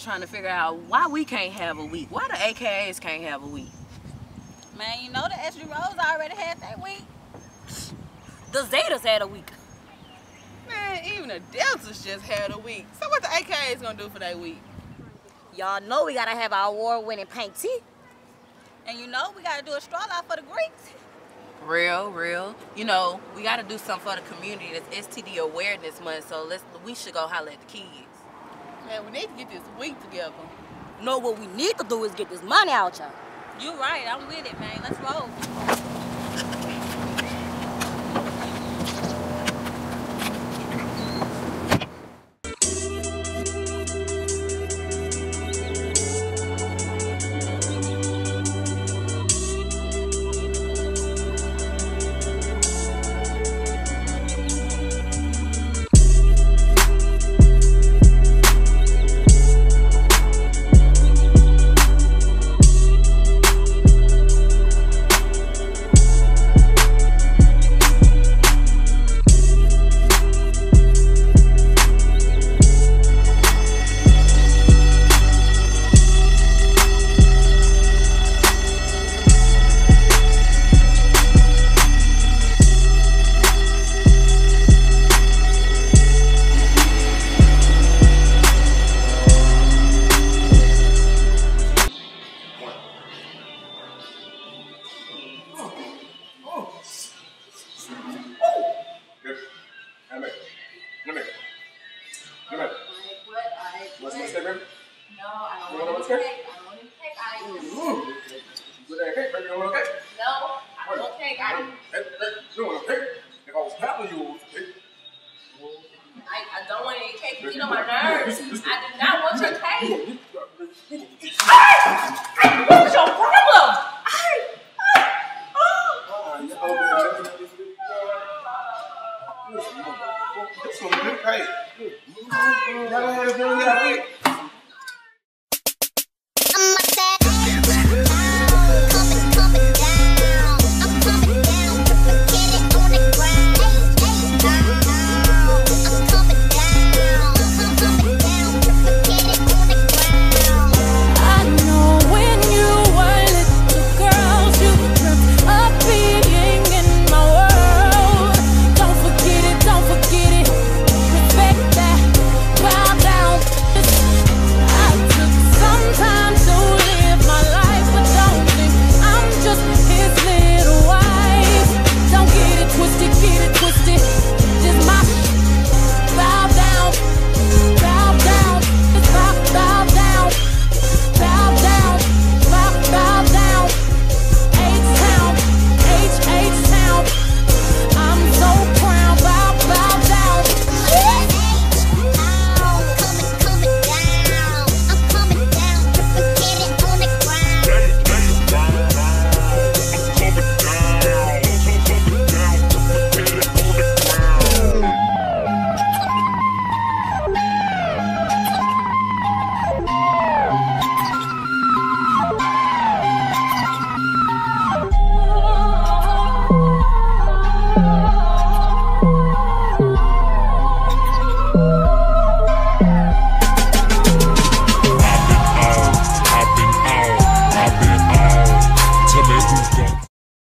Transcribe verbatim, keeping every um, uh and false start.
trying to figure out why we can't have a week. Why the A K As can't have a week? Man, you know the S G Rose already had that week. The Zetas had a week. Man, even the Deltas just had a week. So what the A K As gonna do for that week? Y'all know we gotta have our award-winning pink tea. And you know we gotta do a straw out for the Greeks. Real, real. You know, we got to do something for the community. It's S T D Awareness Month, so let's we should go holler at the kids. Man, we need to get this week together. No, what we need to do is get this money out, y'all. You right, I'm with it, man. Let's roll. I don't want any cake. You know my nerves. I do not want your cake. Hey! What's your problem? It's some good cake.